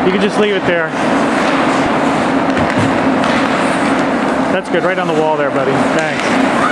You can just leave it there. That's good, right on the wall there, buddy. Thanks.